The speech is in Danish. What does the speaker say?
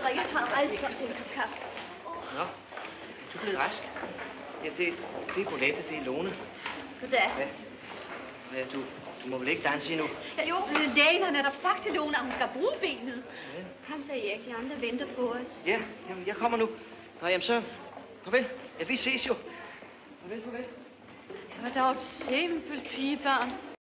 drikker. Jeg tager aldrig kom til en kop kaffe. Nå, du er blevet rask. Ja, det er Bolette, det er Lone. Goddag. Ja, du må vel ikke danse endnu? Ja, jo, lægen har netop sagt til Lone, at hun skal bruge benet. Ja. Ham sagde Erik, de andre venter på os. Ja, jamen, jeg kommer nu. Nå, jamen så, farvel. Ja, vi ses jo. Farvel. Det var dog et simpelt pigebarn.